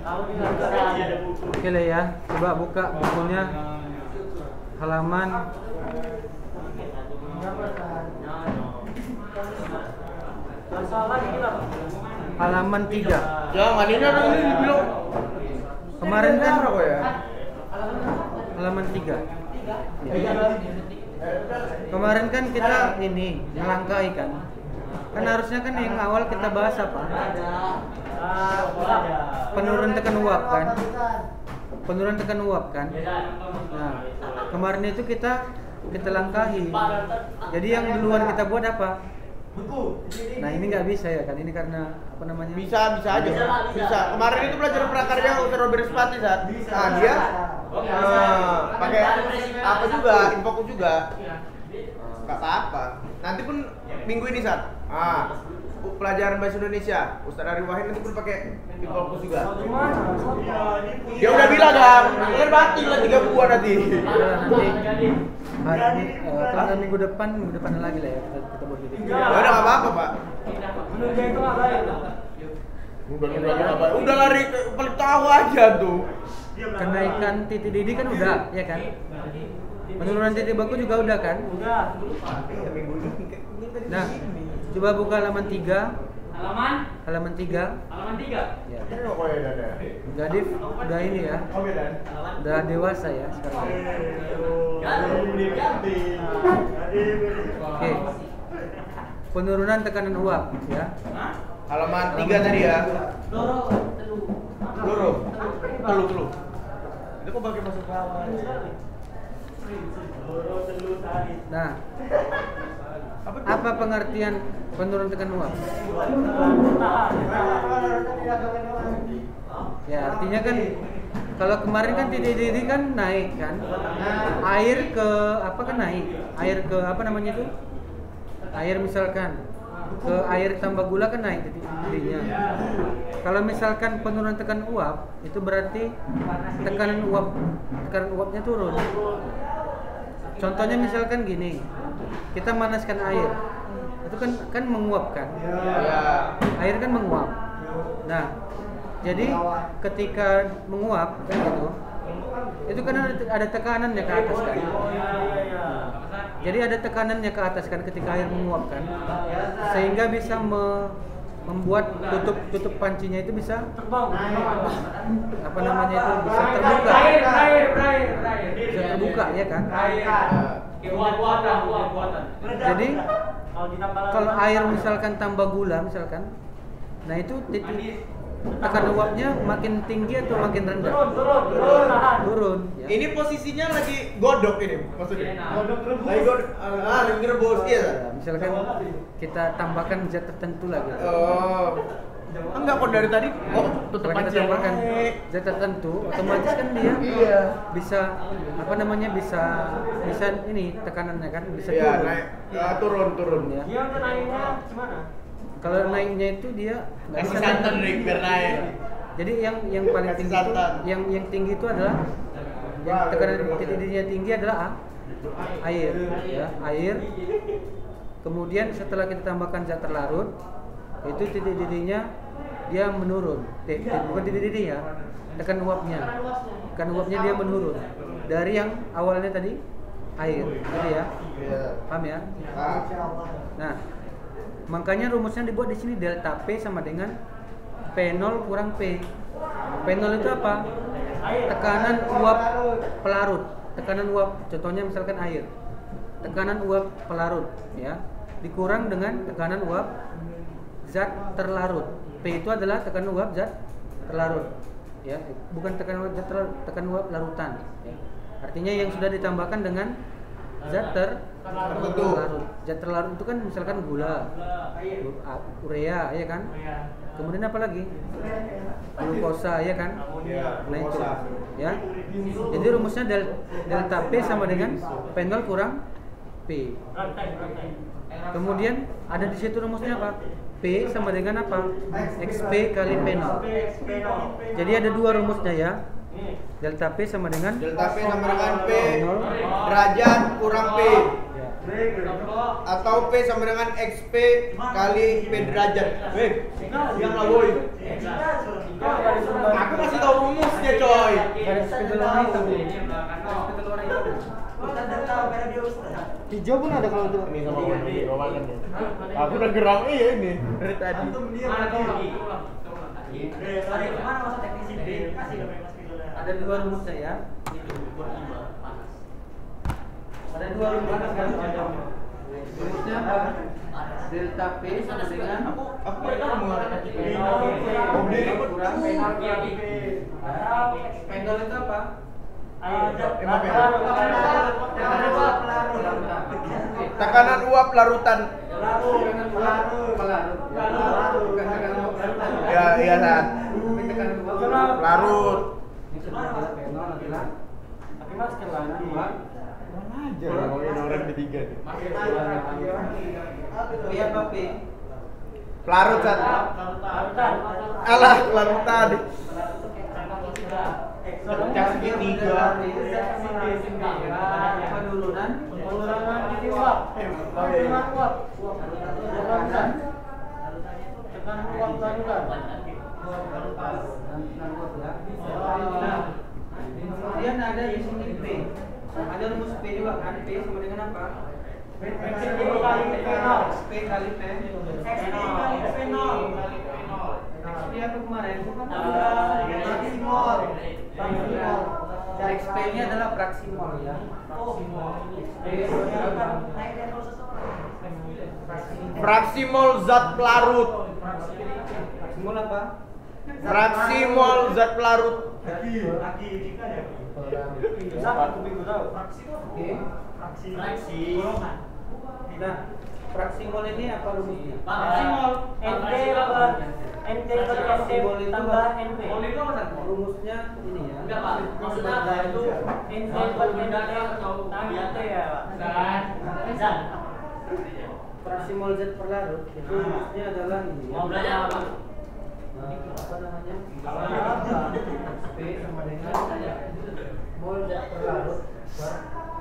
Oke lah ya, coba buka bukunya halaman halaman 3. Jangan ini ada ini dibilang Kemarin kan apa ya? halaman 3. Kemarin kan kita ini melangkai kan. Kan harusnya kan yang awal kita bahas apa? Penurunan tekan uap kan. Penurunan tekan uap kan. Nah, kemarin itu kita langkahi. Jadi yang duluan kita buat apa? Nah ini nggak bisa ya kan, ini karena apa namanya? Bisa aja. Bisa. Kemarin itu pelajaran prakarya Dr. Robert Spati saat. Nah, dia pakai apa juga, infokus juga. Enggak apa-apa. Nanti pun minggu ini saat. Pelajaran bahasa Indonesia, Ustaz Ari Wahid nanti pun pakai infokus juga. Dia udah bilang kan, kan batin lah 3 buah nanti. Hari ini, kalau minggu depan lagi lah ya kita buat gitu. Ya udah nggak apa-apa Pak. Udah lari paling tahu aja tuh. Kenaikan titik didih kan udah, ya kan? Penurunan titik baku juga udah kan? Udah. Nah, coba buka halaman 3. Halaman 3. Halaman 3. Ya. Udah ini ya. Udah dewasa ya sekarang. Oke. Penurunan tekanan uap ya. Halaman 3 tadi ya. Loro. Telu. Itu kok pakai bahasa Jawa? Nah, apa pengertian penurunan tekanan uap? Ya artinya kan kalau kemarin kan titik didih kan naik kan, air ke apa kan naik, air ke apa namanya itu, air misalkan ke air tambah gula kan naik titik didihnya. Kalau misalkan penurunan tekanan uap itu berarti tekanan uapnya turun. Contohnya misalkan gini, kita manaskan air, itu kan menguap kan, air kan menguap. Nah, jadi ketika menguap kan gitu, itu kan ada tekanannya ke atas kan. Jadi ada tekanannya ke atas kan ketika air menguap kan, sehingga bisa membuat tutup pancinya itu bisa apa namanya itu bisa terbuka. Bisa terbuka ya kan. Jadi kalau air misalkan tambah gula misalkan, nah itu titik tekanan uapnya makin tinggi atau makin rendah? Turun. Ya. Ini posisinya lagi godok ini maksudnya. Lagi ngerebus iya. Ya, misalkan kita tambahkan zat tertentu lagi. Enggak kok dari tadi. Kalau kita tambahkan zat tertentu, otomatis kan dia bisa apa namanya bisa ini tekanannya kan bisa turun. Naik, turun ya. Dia naiknya gimana? Kalau naiknya itu dia nggak bisa santan biar naik. Jadi yang paling tinggi itu, yang tinggi itu adalah yang tekanan titik didihnya tinggi adalah air, ya air. Kemudian setelah kita tambahkan zat terlarut, itu titik didihnya dia menurun. Bukan titik didih ya, tekan uapnya dia menurun dari yang awalnya tadi air, gitu ya. Paham ya? Nah. Makanya rumusnya dibuat di sini delta P sama dengan P0 kurang P. P0 itu apa? Tekanan uap pelarut. Tekanan uap, contohnya misalkan air. Tekanan uap pelarut, ya, dikurang dengan tekanan uap zat terlarut. P itu adalah tekanan uap zat terlarut, ya, bukan tekanan uap zat terlarut, tekanan uap larutan. Ya. Artinya yang sudah ditambahkan dengan zat terlarut. Zat terlarut itu kan misalkan gula, urea, ya kan? Kemudian apa lagi? Glukosa, ya kan? Nah itu, ya. Jadi rumusnya delta P sama dengan P0 kurang P. Kemudian ada di situ rumusnya apa? P sama dengan apa? XP kali P0. Jadi ada dua rumusnya ya. Delta P sama dengan P derajat kurang P. Atau P sama dengan XP kali P derajat. Yang lah boy. Aku masih tahu rumusnya, coy. Garis spidol warna hitam. Garis spidol warna hitam. Hijau pun ada kalau itu. Ini sama makan ya. Aku udah geram ini dari tadi. Ada dua rumusnya ya. Ada dua rumusnya. Rumusnya apa? Delta P sama dengan Aku mereka menggunakan kurang spendol itu apa? Tekanan uap larutan. Ya, iya San. Larut. Tapi mas kelana dua. Ngomongin orang ketiga. Iya P. Larut San. Alah, larutan. Yang segitiga. Penurunan kemudian ada di sini P. Ada rumus P juga kan? P sama dengan apa? P kali P. XP apa kemarin? XP nya adalah praksimol ya. Fraksimol zat pelarut. Praksimol apa? Fraksimol zat pelarut. Nah, praksimol ini apa rumusnya? Praksimol NT Praksimol itu tambah NP. rumusnya ini ya. Enggak, Pak. Maksudnya apa itu? NT per NT tambah ya, Pak. Zat. Praksimol zat perlarut itu rumusnya adalah ini. Mau belajar apa? Apa namanya? P sama dengan mol zat perlarut per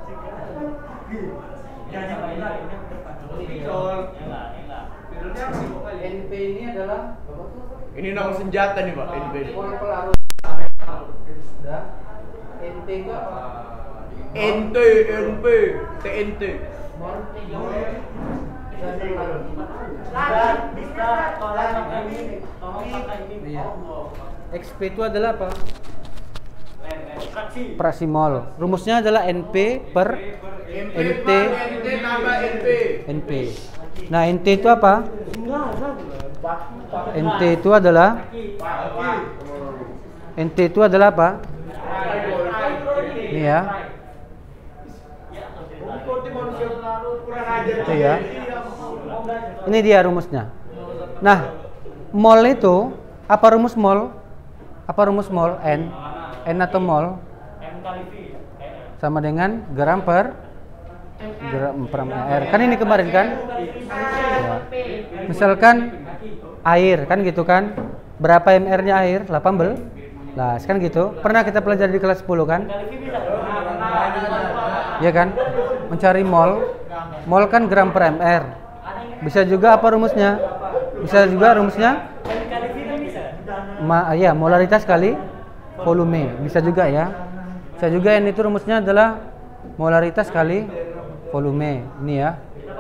NP ini adalah apa tuh? Ini nama senjata nih Pak, NP. Mol pelarut. Sudah. NT itu apa? NT, NP, TNT. Mol Bisa tolong ini, tolong pakai ini. Iya. XP itu adalah apa? Fraksi. Praksimol. Rumusnya adalah NP per NT NT tambah NP. NP. Nah, NT itu apa? NT itu adalah apa? Ini ya. Itu ya. Ini dia rumusnya. Nah, mol itu apa rumus mol? Apa rumus mol? N atau mol sama dengan gram per ml. Kan ini kemarin kan? Ya. Misalkan air kan gitu kan? Berapa ml-nya air? 18. Lah, kan gitu. Pernah kita pelajari di kelas 10 kan? Iya kan? Mencari mol. Mol kan gram per ml. Bisa juga apa rumusnya? Bisa juga rumusnya? Ya, molaritas kali volume. Bisa juga ya. Bisa juga yang itu rumusnya adalah molaritas kali volume. Ini ya.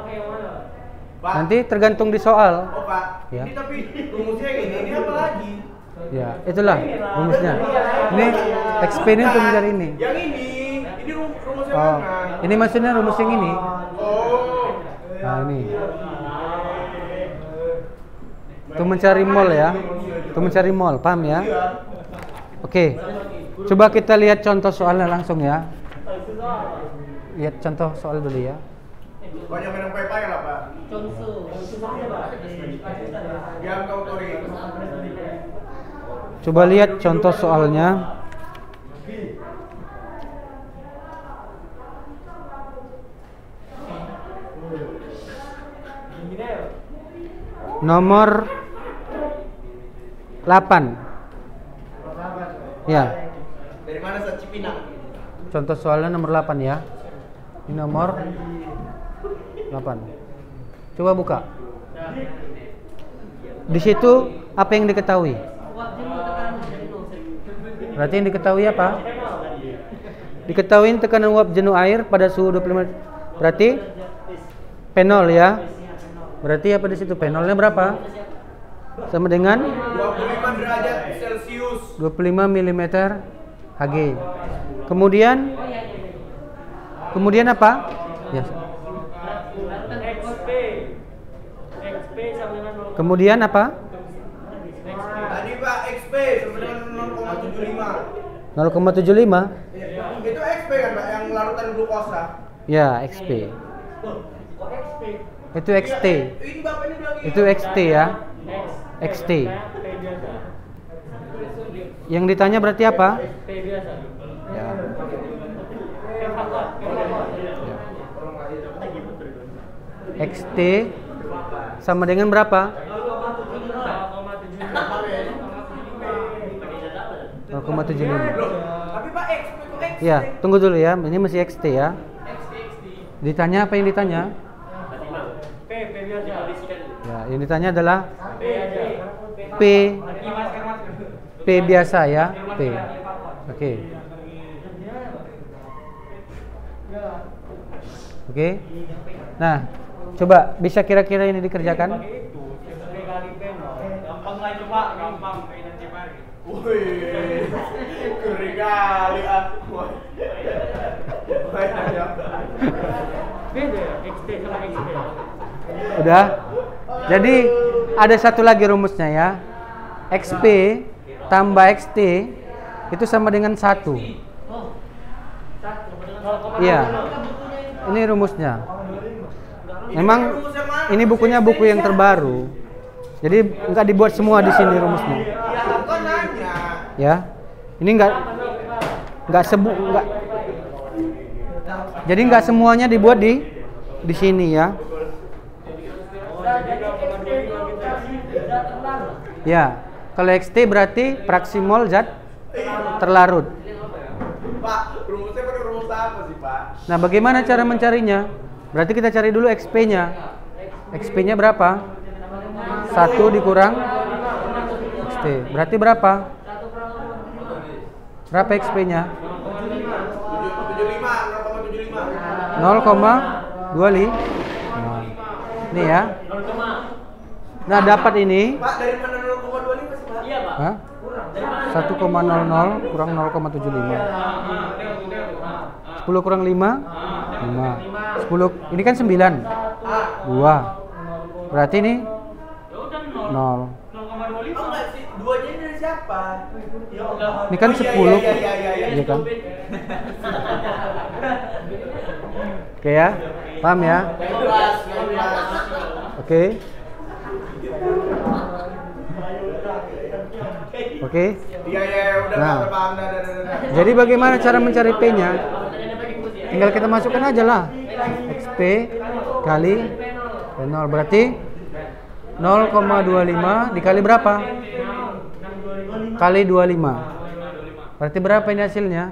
Nanti tergantung di soal. Oh Pak, Ya. ini tapi rumusnya ini apa lagi? Ya, itulah rumusnya. Ini XP ini untuk mencari ini. Yang ini rumusnya Oh, mana? ini maksudnya rumus yang ini. Oh. Nah, ini. Untuk mencari mol ya. Untuk mencari mol, paham ya? Oke. Coba kita lihat contoh soalnya langsung ya. Lihat contoh soal dulu ya. Banyak minum pai-pai lah Pak. Yang kau tori. Coba lihat contoh soalnya. Nomor 8. Ya. Dari mana Sa Cipinang? Contoh soalnya nomor 8 ya. Ini nomor 8. Coba buka. Di situ apa yang diketahui? Berarti yang diketahui apa? Diketahui tekanan uap jenuh air pada suhu 25. Berarti P0 ya. Berarti apa di situ? P0-nya berapa? Sama dengan 25 derajat Celcius. 25 mm Hg. Kemudian apa? Ya. Kemudian apa? Tadi Pak XP sama dengan 0,75. 0,75. Itu XP kan Pak yang larutan glukosa. Ya, XP. Itu XT. Ini Bapak ini bilang Itu XT ya. XT. Yang ditanya berarti apa? Ya. XT sama dengan berapa? 0,75. Tapi Pak XP itu XP. Ya, tunggu dulu ya. Ini masih XT ya. Ditanya apa yang ditanya? Ya, yang ditanya adalah P biasa ya, P. Oke. Oke. Nah, coba bisa kira-kira ini dikerjakan? Gampang lah itu Pak, gampang. Wih, keren kali aku. Beda ya, XT sama XT. Udah. Jadi ada satu lagi rumusnya ya. XP tambah XT itu sama dengan 1. Iya. Ini rumusnya. Memang ini bukunya buku yang terbaru. Jadi enggak dibuat semua di sini rumusnya. Ya. Ini enggak jadi enggak semuanya dibuat di sini ya. Ya, kalau XT berarti fraksi mol zat terlarut. Pak, rumusnya pakai rumus apa sih Pak? Nah, bagaimana cara mencarinya? Berarti kita cari dulu XP-nya. XP-nya berapa? 1 dikurang XT. Berarti berapa? Berapa XP-nya? 0,25. Ini ya. Nah, dapat ini. Pak, dari mana 0,25 sih Pak? Iya Pak. Hah? 1,00 kurang 0,75. 10 kurang 5? 5. 10. Ini kan 9. 2. Berarti ini 0. Oh enggak sih, duanya ini dari siapa? Ya Allah. Ini kan 10. Iya kan? Oke ya. Paham ya? Oke. Oke. Iya, udah Nah. paham dah. Jadi bagaimana cara mencari P-nya? Tinggal kita masukkan aja lah. XP kali P0 berarti 0,25 dikali berapa? Kali 25. Berarti berapa ini hasilnya?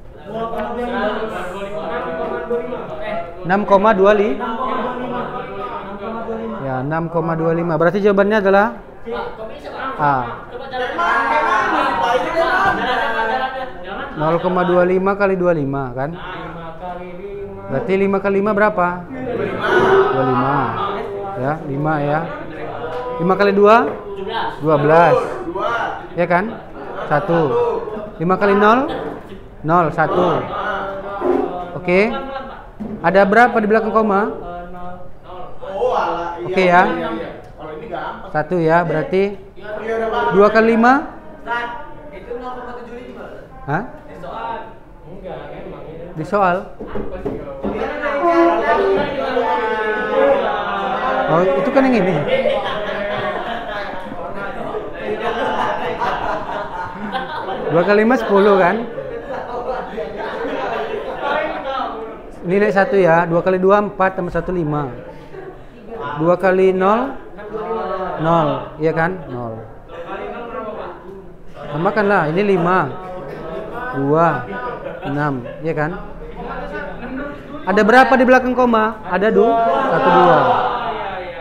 6,25. Ya, 6,25. Berarti jawabannya adalah A. 0,25 kali 25 kan? Berarti 5 kali 5 berapa? 25. Ya, 5 ya. 5 kali 2? 12. Ya kan? 1. 5 kali 0? 0, 1. Oke. Ada berapa di belakang koma? Oke ya. 1 ya, berarti 2 kali 5? Itu 0,75. Hah? Di soal? Oh, itu kan yang ini. Dua kali 5 10 kan? Nilai 1 ya. 2 kali 2 4 tambah 1 5. 2 kali 0 0, iya kan? 0. Tambahkan lah, ini 5 2 6, iya kan? Ada berapa di belakang koma? Ada 1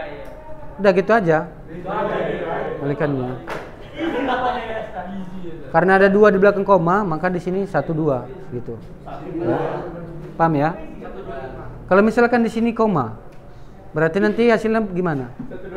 2. Udah gitu aja. Balikannya. Karena ada 2 di belakang koma, maka di sini 1 2 gitu. Ya. Paham ya? Kalau misalkan di sini koma, berarti nanti hasilnya gimana?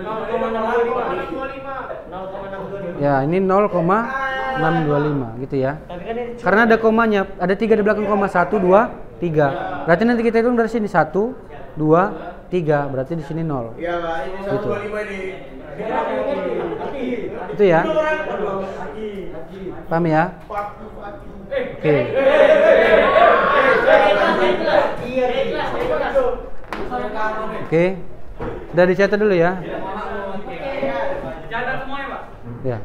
0,625. Ya, ini 0,625 gitu ya. Karena ada komanya, ada 3 di belakang koma, 1 2 3. Berarti nanti kita hitung dari sini 1 2 3, berarti di sini 0. Iya, Pak. Ini 125 ini. Itu ya. Paham ya? Oke. Oke. Udah dicatat dulu ya. Catat semua ya, Pak. Ya.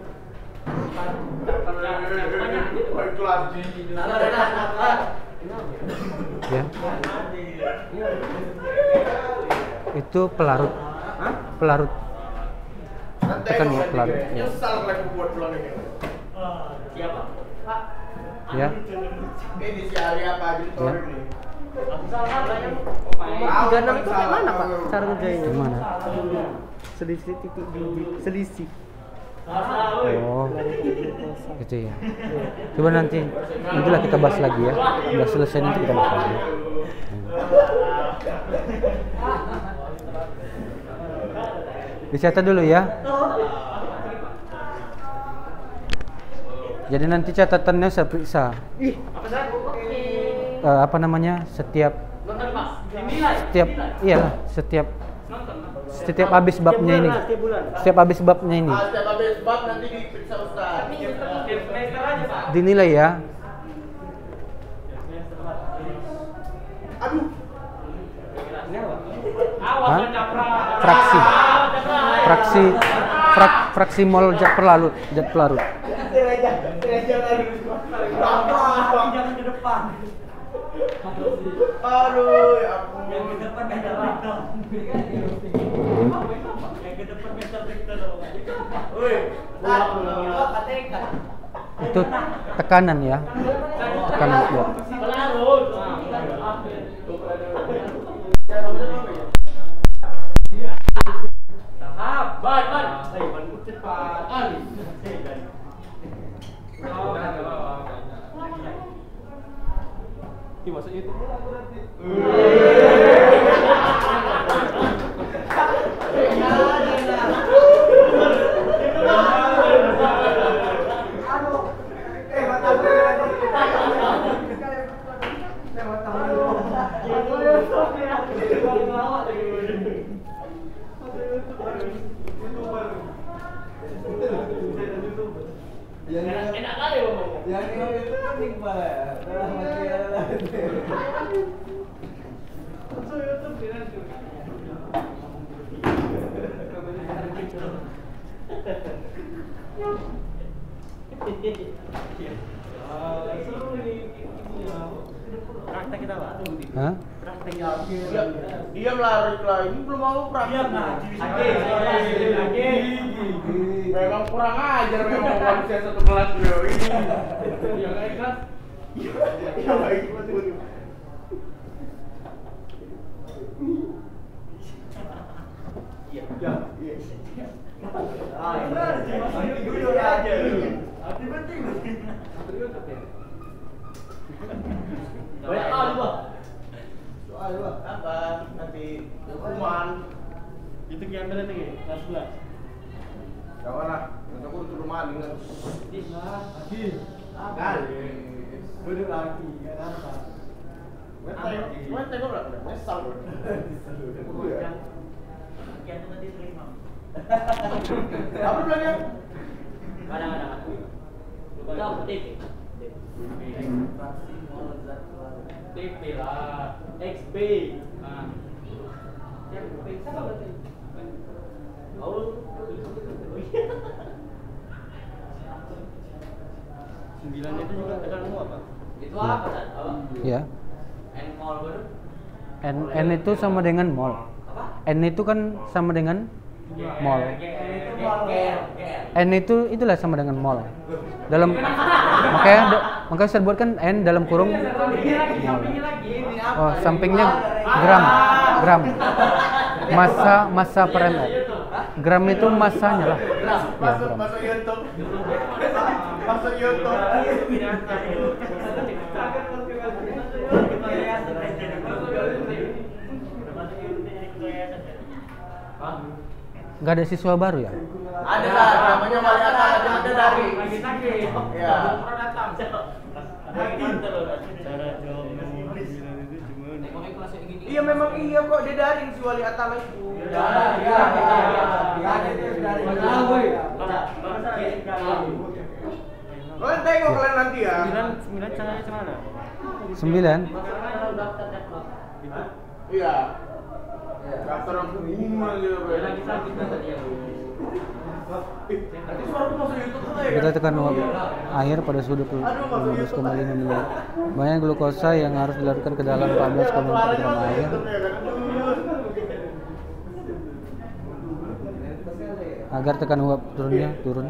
Ya. Itu pelarut. Pelarut. Tekan ya pelarut. Ya. Nyesal lagi buat pulang ini. Siapa? Pak. Ya. Ini si Arya Pak Jutor ini. Tiga enam itu kayak mana, Pak? Cara ngerjainnya? Gimana? Selisih titik dinding. Selisih. Oh, gitu ya. Coba nantilah kita bahas lagi ya. Udah selesai nanti kita bahas lagi. Dicatat dulu ya. Jadi nanti catatannya saya periksa. Apa namanya? Setiap iyalah, setiap habis babnya ini. Setiap habis babnya ini. Setiap habis bab nanti diperiksa Ustaz. Dinilai ya. Aduh. Hah? Fraksi mol zat pelarut. Jangan ke depan. Aduh, ya ampun. Yang ke depan meter rektor. Yang ke depan meter rektor. Woi, Itu tekanan ya. Tekanan kuat. Pelarut. Tahap. Ban. Ban cepat. Masuk YouTube berarti. Enak kali ngomong. Yang itu penting, Pak. Dalam praktek kita, Pak. Hah? Praktek. Diam lah, ini belum mau praktek. Memang kurang ajar memang manusia satu kelas beliau ini. Yang ikhlas. Ya baik betul. Iya. Soal apa? Nanti hukuman. Itu kiambil nanti kelas 11. Jangan lah, nanti aku disuruh maling kan. Lagi. Kali. Duduk lagi, kenapa? Gue tengok lah, nyesal gue. Yang itu nanti terima. Apa bilangnya? Ada. Lupa TP. TP lah. XB. Yang periksa apa berarti? Oh. 9 itu juga tekanan apa? Itu apa, Tan? Ya. N-mol baru? N itu sama dengan mol. N itu kan sama dengan mol. N itu itulah sama dengan mol. Dalam makanya saya buatkan N dalam kurung mol. Oh, sampingnya gram. Massa per ml. Gram itu massanya lah. Ya, gram. Masuk YouTube. masuk YouTube. Nggak ada siswa baru ya? Ada lah, namanya Wali Atta aja ada dari. Iya. Iya memang iya kok dia daring si Wali Atta itu. Kalian tengok kalian nanti ya. 9 caranya gimana? 9. Iya. Daftar yang bunga gitu. Lagi sakit tadi ya. Nanti suaraku masuk YouTube tuh ya. Kita tekan uap air pada suhu 15,5 ml. Banyak glukosa yang harus dilarutkan ke dalam 14,4 gram air. Agar tekan uap turun.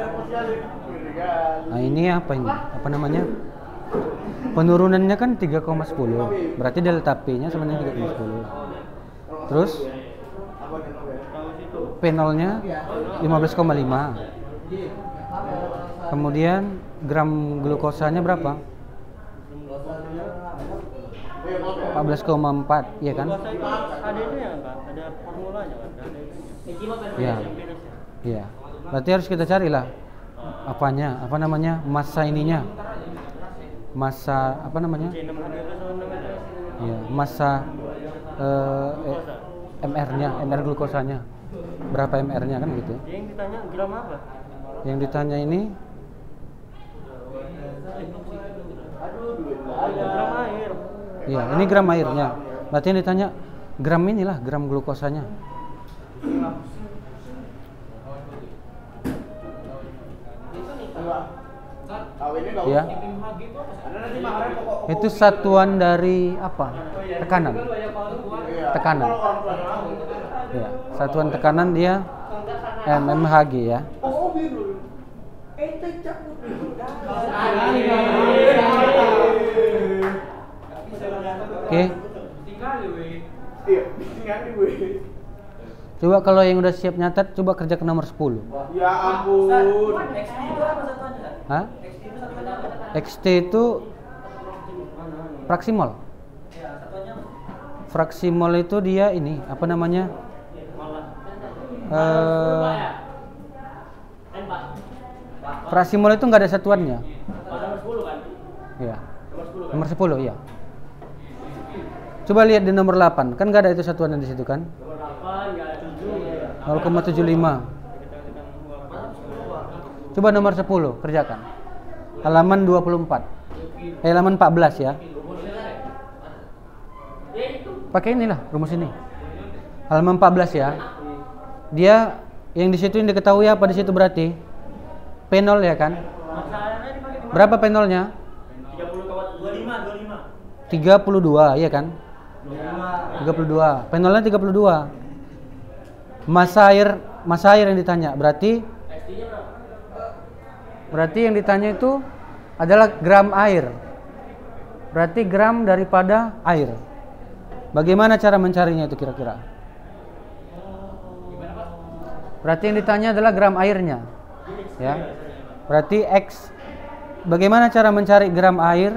Nah ini apa ini? Apa namanya? Penurunannya kan 3,10. Berarti delta P-nya sebenarnya 3,10. Terus P0-nya 15,5. Kemudian gram glukosanya berapa? 14,4, iya kan? Ada itu ya enggak? Ada formulanya kan? Iya. Iya. Berarti harus kita carilah apanya? Apa namanya? Massa ininya. Massa apa namanya? Iya, massa MR-nya, MR glukosanya. Berapa MR-nya kan gitu. Yang ditanya gram apa? Yang ditanya ini Gram air. iya, ini gram airnya. Berarti yang ditanya gram inilah, gram glukosanya. Ya. Itu satuan dari apa? Tekanan. Tekanan. Ya, satuan tekanan dia mmHg ya. Oke. Coba kalau yang udah siap nyatet, coba kerja ke nomor 10. Ya ampun. Hah? XT itu fraksi mol. Fraksi mol itu dia ini apa namanya? Fraksi mol itu nggak ada satuannya. Iya. Nomor 10 ya. Coba lihat di nomor 8, kan nggak ada itu satuannya di situ kan? 0,75. Coba nomor 10 kerjakan. Halaman 24. Halaman 14 ya. Pakai inilah rumus ini. Halaman 14 ya. Dia yang di situ yang diketahui apa di situ berarti? P0 ya kan? Berapa P0-nya? 32, iya kan? 32. P0-nya 32. Massa air yang ditanya. Berarti yang ditanya itu adalah gram air. Berarti gram daripada air. Bagaimana cara mencarinya itu kira-kira? Berarti yang ditanya adalah gram airnya. Ya. Berarti X. Bagaimana cara mencari gram air?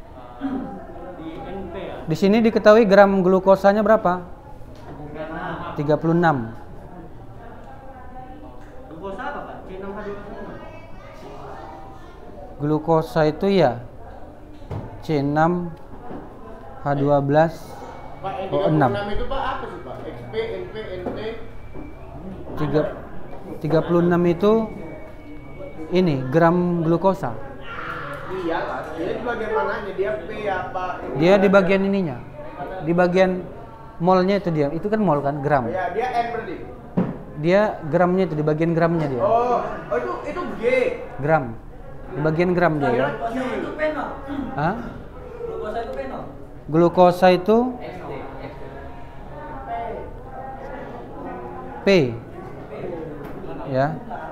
Di sini diketahui gram glukosanya berapa? 36. Glukosa itu ya C6H12O6. Pak, 36 itu Pak apa sih Pak? XP, NP, NP. 36 itu ini gram glukosa. Iya lah, dia di bagian mananya? Dia P apa? Dia di bagian ininya. Di bagian molnya itu dia. Itu kan mol kan, gram. Ya, dia N berarti. Dia gramnya itu di bagian gramnya dia. Oh itu G. Gram. Di bagian gram dia ya. Itu penol. Hah? Glukosa itu penol. Glukosa itu P. Ya.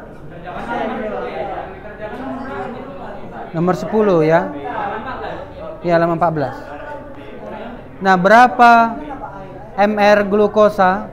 Nomor 10 ya. Ya, halaman 14. Nah, berapa mR glukosa?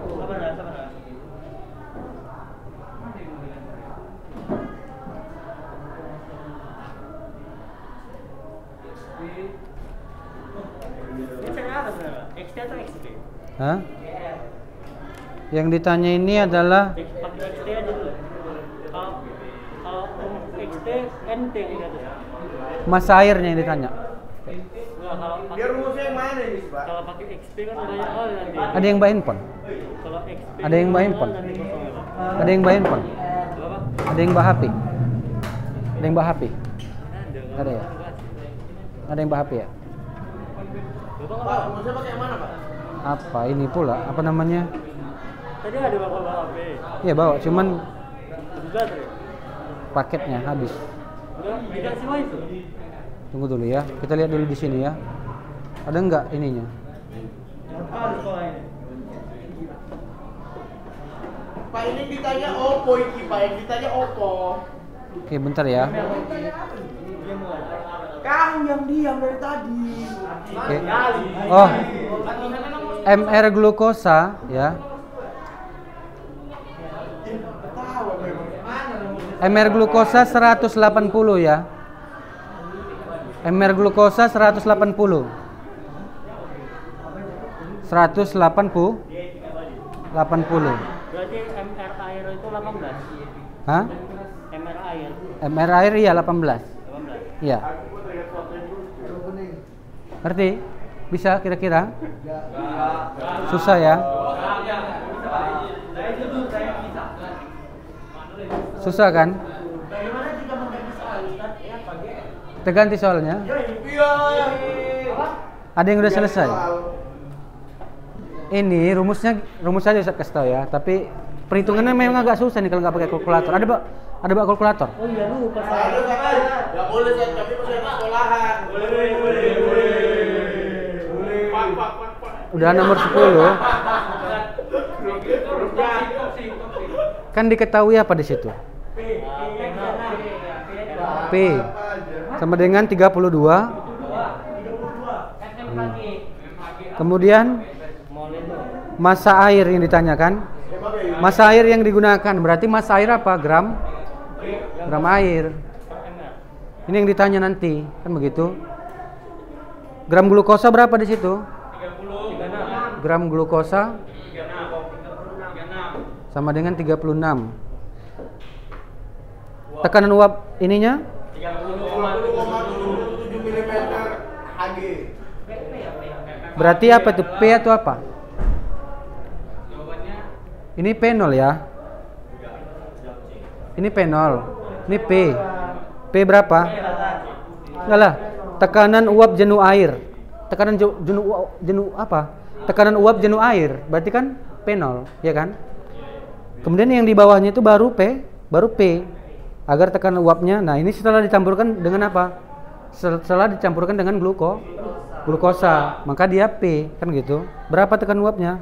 Ini cara apa sebenarnya? XT atau XP? Hah? Yang ditanya ini adalah Pakai XT aja dulu. Kalau XT NT gitu. masa airnya yang ditanya. Enggak, kalau Dia pakai rumusnya yang mana nih, Pak? kalau pakai XP kan banyak hal nanti. Ada yang bawa handphone? Kalau XP Ada yang bawa handphone? nanti kosong ya, Pak. Ada yang bawa handphone? Berapa? Ada yang bawa HP? Ada yang bawa HP? Ada ya? Ada yang bawa HP ya? Bapak Pak, rumusnya pakai yang mana, Pak? Apa ini pula? Apa namanya? tadi ada bapak HP. Iya bawa, cuman Habis baterai. paketnya habis. Enggak dikasih wifi. Tunggu dulu ya, kita lihat dulu di sini ya. Ada nggak ininya? Apa sekolah ini? Pak, ini ditanya Oppo iki, Pak. Yang ditanya Oppo. Oke, bentar ya. Kamu yang diam dari tadi. Oke. Oh, MR glukosa ya. MR glukosa 180 ya. MR glukosa 180. 180. Berarti MR air itu 18. Hah? MR air MR air iya 18. 18. Iya. Ngerti? Bisa kira-kira? Susah ya? Susah kan? Bagaimana jika mengganti soal Ustaz? Ya, pakai Terganti soalnya. Iya. Ada yang udah selesai. Ini rumusnya aja Ustaz kasih tahu ya. Tapi perhitungannya memang agak susah nih kalau nggak pakai kalkulator. Ada bak kalkulator? Oh iya lupa Aduh, Pak. Nggak boleh, San. Tapi masih ada sekolahan. Boleh. Pak. Udah nomor 10. Kan diketahui apa di situ? P sama dengan 32. Kemudian massa air yang ditanyakan. Massa air yang digunakan berarti massa air apa? Gram air. Ini yang ditanya nanti, kan begitu? Gram glukosa berapa di situ? 36. Gram glukosa sama dengan 36. Tekanan uap ininya 30,77 mm Hg. berarti apa itu? P atau apa? Ini P0 ya. Ini P0. Ini P. P berapa? Enggak lah. Tekanan uap jenuh air. Tekanan jenuh apa? Tekanan uap jenuh air. Berarti kan P0, ya kan? Kemudian yang di bawahnya itu baru P. Agar tekanan uapnya. Nah, ini setelah dicampurkan dengan apa? Setelah dicampurkan dengan glukosa, maka dia P, kan gitu. Berapa tekanan uapnya?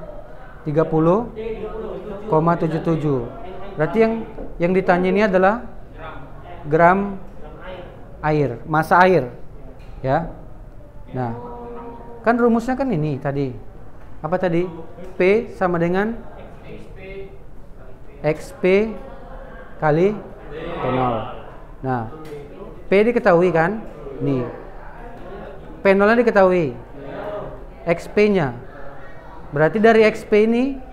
30,77. Berarti yang ditanya ini adalah gram air, massa air. Ya. Nah, kan rumusnya kan ini tadi. Apa tadi? P sama dengan XP kali P0. Nah, P diketahui kan? Nih. P0-nya diketahui. XP-nya. Berarti dari XP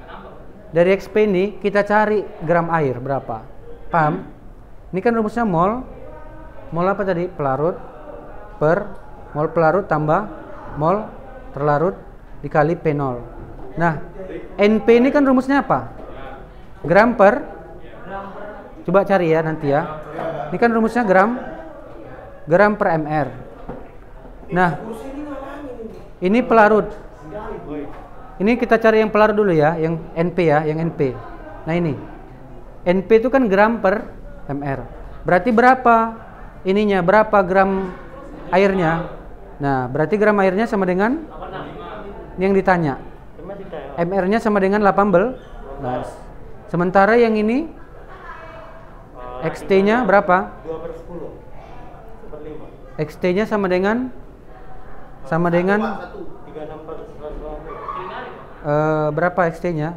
ini kita cari gram air berapa? Paham? Ini kan rumusnya mol. Mol apa tadi? Pelarut per mol pelarut tambah mol terlarut dikali P0. Nah, NP ini kan rumusnya apa? Gram per. Coba cari ya nanti ya. Ini kan rumusnya gram per mr. Nah, ini pelarut. Ini kita cari yang pelarut dulu ya, yang NP ya, yang NP. Nah ini, NP itu kan gram per mr. Berarti berapa ininya? Berapa gram airnya? Nah, berarti gram airnya sama dengan ini yang ditanya. MR-nya sama dengan 18. Sementara yang ini XT-nya berapa? 2/10. XT-nya sama dengan berapa XT-nya?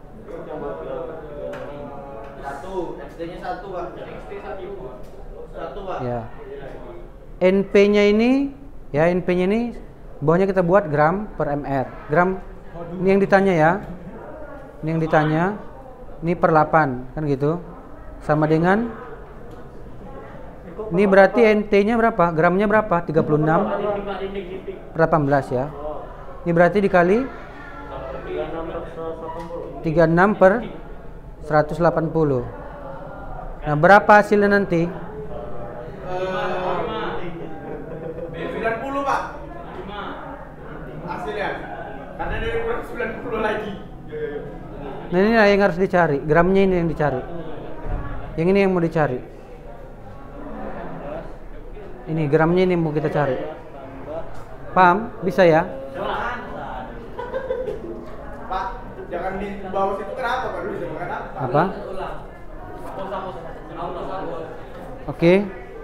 1. XD-nya 1, Pak. XD 1. 1, Pak. Ya. NP-nya ini Ya, NP-nya ini bawahnya kita buat gram per mr. Gram ini yang ditanya ya. Ini yang ditanya. Ini per 8 kan gitu. Sama dengan ini berarti NT-nya berapa? Gramnya berapa? 36 per 18 ya. Ini berarti dikali 36 per 180. Nah, berapa hasilnya nanti? 90 Pak. Hasilnya. Karena dari kurang 90 lagi. Nah, ini yang harus dicari. Gramnya ini yang dicari. Yang ini yang mau dicari. Ini gramnya ini mau kita cari. Paham? Bisa ya? Pak, jangan di bawah situ kenapa Pak? Bisa makan apa? Apa? Oke.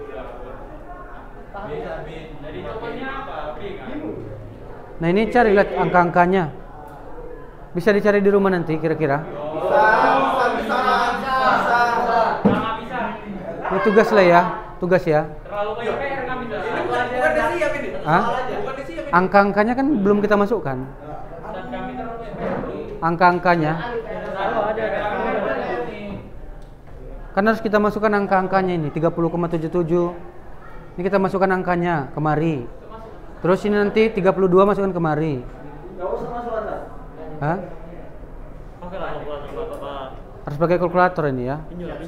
Nah, ini carilah angka-angkanya. Bisa dicari di rumah nanti kira-kira. Bisa. Ini tugas lah ya, tugas ya. Hah? Angka-angkanya kan belum kita masukkan. Angka-angkanya. Kan harus kita masukkan angka-angkanya ini 30,77. Ini kita masukkan angkanya kemari. Terus ini nanti 32 masukkan kemari. Hah? Harus pakai kalkulator ini ya.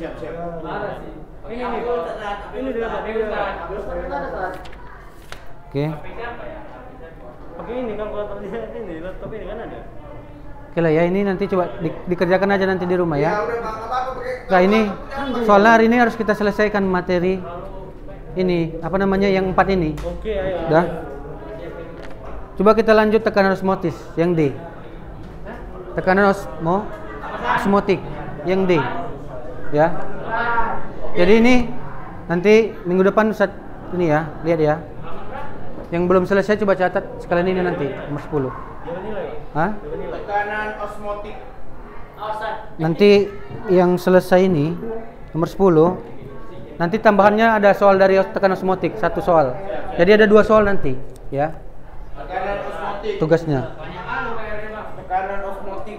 Oke. Pakai ini kalkulatornya ini, laptop ini kan ada. Oke lah ya, ini nanti coba dikerjakan aja nanti di rumah ya. udah apa-apa pakai. Nah, ini soalnya hari ini harus kita selesaikan materi ini, apa namanya yang 4 ini. Oke, ayo. Udah. Coba kita lanjut tekanan osmotis yang D. Tekanan osmotik yang D. Ya. Jadi ini nanti minggu depan Ustaz ini ya, lihat ya. Yang belum selesai coba catat sekalian ini nanti nomor 10. Hah? Tekanan osmotik. Nanti yang selesai ini nomor 10. Nanti tambahannya ada soal dari tekanan osmotik, satu soal. Jadi ada 2 soal nanti, ya. Tekanan osmotik. Tugasnya. Tekanan osmotik.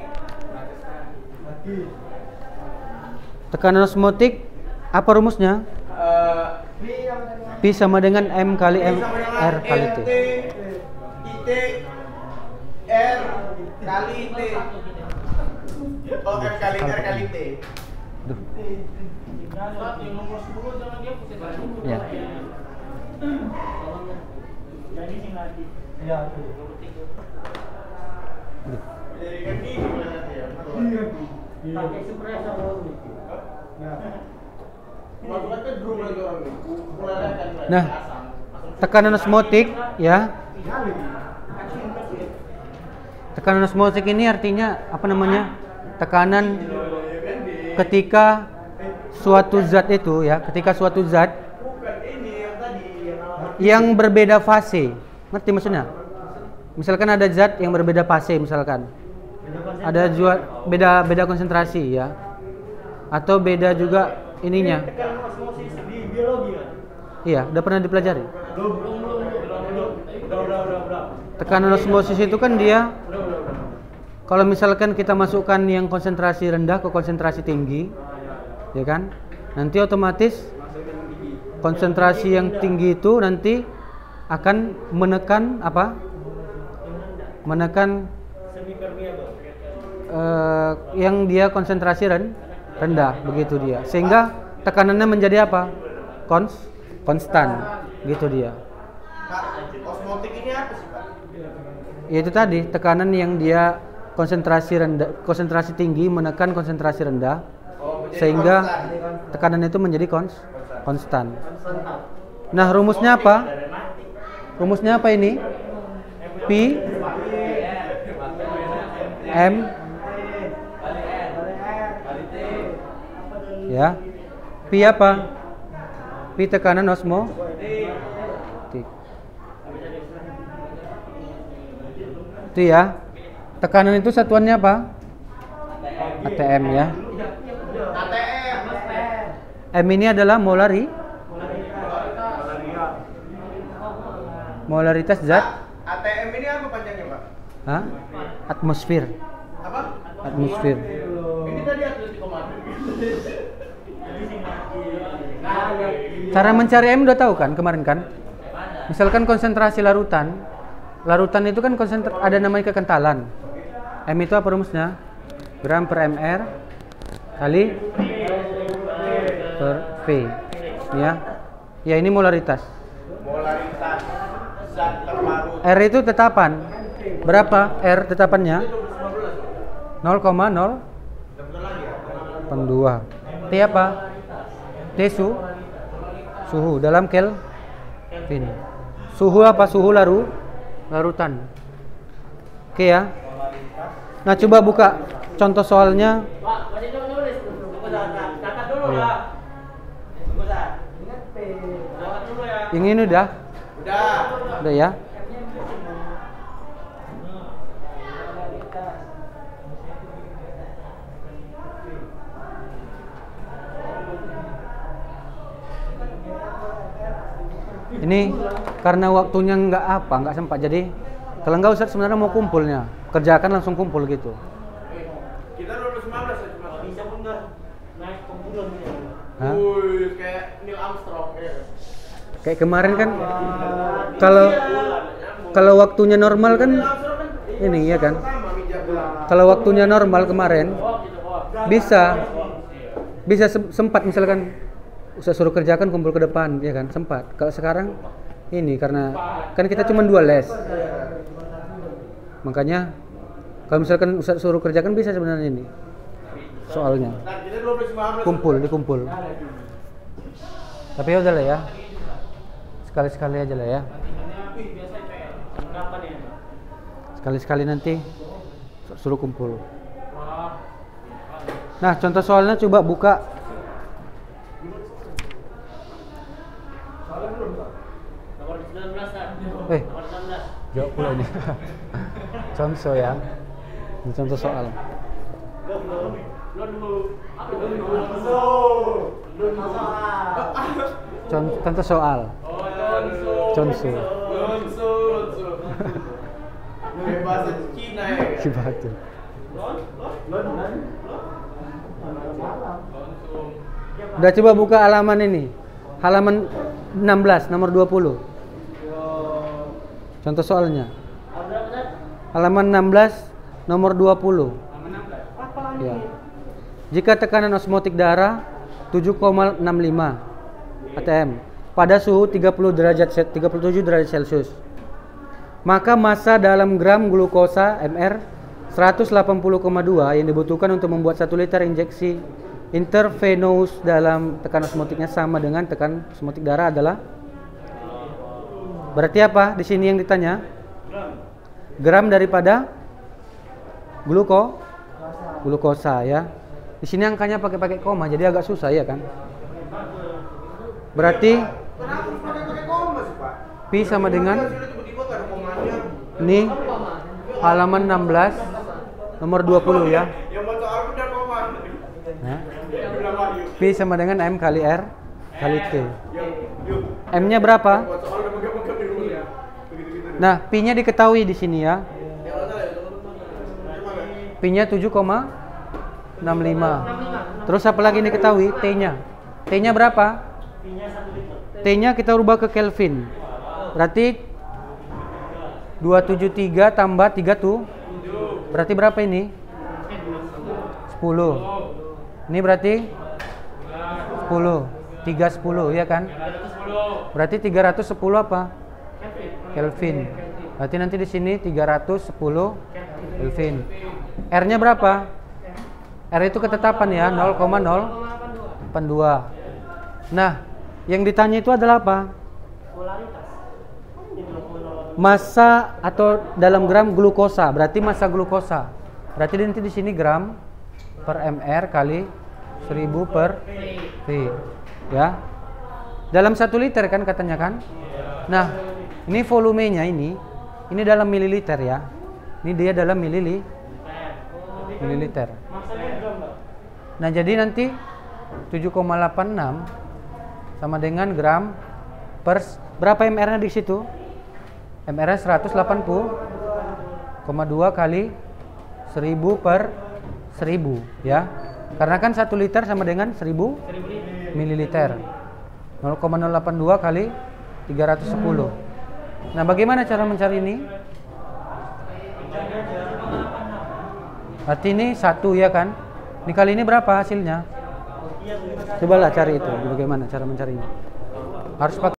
Tekanan osmotik apa rumusnya? P sama dengan M kali M R kali T. IT R kali T. Oh, M kali R kali T. Duh. Ya. Duh. Pakai espresso dulu. Nah, tekanan osmotik ya. Tekanan osmotik ini artinya apa namanya? Tekanan ketika suatu zat itu ya, ketika suatu zat yang berbeda fase. Ngerti maksudnya? Misalkan ada zat yang berbeda fase misalkan. Ada juga beda konsentrasi ya. Atau beda juga ininya. Tekanan osmosis di biologi kan? Iya, udah pernah dipelajari. Belum. Tekanan osmosis itu kan dia kalau misalkan kita masukkan yang konsentrasi rendah ke konsentrasi tinggi, ya kan? Nanti otomatis konsentrasi yang tinggi itu nanti akan menekan apa? Menekan yang dia konsentrasi rendah, begitu dia. Sehingga tekanannya menjadi apa? Konstan, gitu dia. Pak, osmotik ini apa sih, Pak? Yaitu tadi tekanan yang dia konsentrasi rendah, konsentrasi tinggi menekan konsentrasi rendah, sehingga tekanan itu menjadi konstan. Nah, rumusnya apa? Rumusnya apa ini? P M ya. P apa? P tekanan osmotik. Itu ya. Tekanan itu satuannya apa? ATM ya. M ini adalah molari. molaritas zat. ATM ini apa panjangnya, Pak? Hah? Atmosfer. Apa? Atmosfer. Ini tadi Atletico Madrid. Cara mencari M udah tahu kan kemarin kan? Misalkan konsentrasi larutan. Larutan itu kan ada namanya kekentalan. M itu apa rumusnya? Gram per mr kali per V. Ya. Ya ini molaritas. Molaritas zat terlarut. R itu tetapan. Berapa R tetapannya? 0,0 2. T apa? T suhu dalam Kelvin. Suhu apa? Suhu larutan. Oke ya. Nah, coba buka contoh soalnya. Pak, masih nulis. Tunggu catat dulu Iya. lah. Tunggu Zat. Ingat P. Catat dulu ya. Yang ini udah ya. Ini karena waktunya nggak sempat, jadi kalau nggak Ustaz sebenarnya mau kumpulnya, kerjakan langsung kumpul gitu. Kita lulus 19 ya cuma. Bisa pun nggak naik kumpulan gitu. Hah? Wih, kayak Neil Armstrong ya. Kayak kemarin kan, kalau waktunya normal kan ini ya kan. Kalau waktunya normal kemarin bisa sempat misalkan Ustaz suruh kerjakan kumpul ke depan ya kan, sempat. Kalau sekarang ini karena kan kita cuma 2 les. Makanya kalau misalkan Ustaz suruh kerjakan bisa sebenarnya ini. Soalnya dikumpul. Tapi ya udahlah ya. Sekali-sekali aja lah ya. Sekali-sekali nanti suruh kumpul. Nah, contoh soalnya coba buka. Nomor 19 kan? Nomor 19. Jawab pula ini. Contoh ya. Ini contoh soal. Contoh soal. Contoh. Bahasa Cina ya. Cibatu. Udah coba buka halaman ini. Halaman 16 nomor 20. Contoh soalnya. Halaman 16 nomor 20. Ya. Jika tekanan osmotik darah 7,65 atm pada suhu 37 derajat Celcius, maka massa dalam gram glukosa mr 180,2 yang dibutuhkan untuk membuat 1 liter injeksi intravenous dalam tekanan osmotiknya sama dengan tekanan osmotik darah adalah, berarti apa di sini yang ditanya? Gram daripada glukosa ya. Di sini angkanya pakai koma, jadi agak susah ya kan? Berarti Kenapa pakai koma sih, Pak? Pi sama dengan Tiba-tiba enggak ada komanya. ini halaman 16 nomor 20 ya. Yang baca soal udah koma. Nah, Bilang Wahyu. Pi sama dengan M kali R kali T. Yuk. M-nya berapa? Buat soal udah pegang-pegang di dulu ya. Begitu-gitu. Nah, Pi-nya diketahui di sini ya. Yang mana ya, teman-teman? Pi-nya 7,65. Terus apa lagi yang diketahui? T-nya. T-nya berapa? T-nya kita rubah ke Kelvin. Berarti 273 tambah 3 tuh. Berarti berapa ini? 10. Ini berarti 10. 310 ya kan? Berarti 310 apa? Kelvin. Berarti nanti di sini 310 Kelvin. R-nya berapa? R itu ketetapan ya, 0,082. Nah, yang ditanya itu adalah apa? Massa atau dalam gram glukosa, berarti massa glukosa. Berarti nanti di sini gram per mr kali 1000 per V. Ya. Dalam 1 liter kan katanya kan? Nah, ini volumenya ini dalam mililiter ya. Ini dia dalam mililiter. Nah, jadi nanti 7,86 sama dengan gram per berapa mr-nya di situ? MRS 180,2 kali 1000 per 1000 ya. Karena kan 1 liter sama dengan 1000 mililiter. 0,082 kali 310. Nah, bagaimana cara mencari ini? Berarti ini 1 ya kan? Dikali ini berapa hasilnya? Cobalah cari itu. Bagaimana cara mencarinya? Harus pakai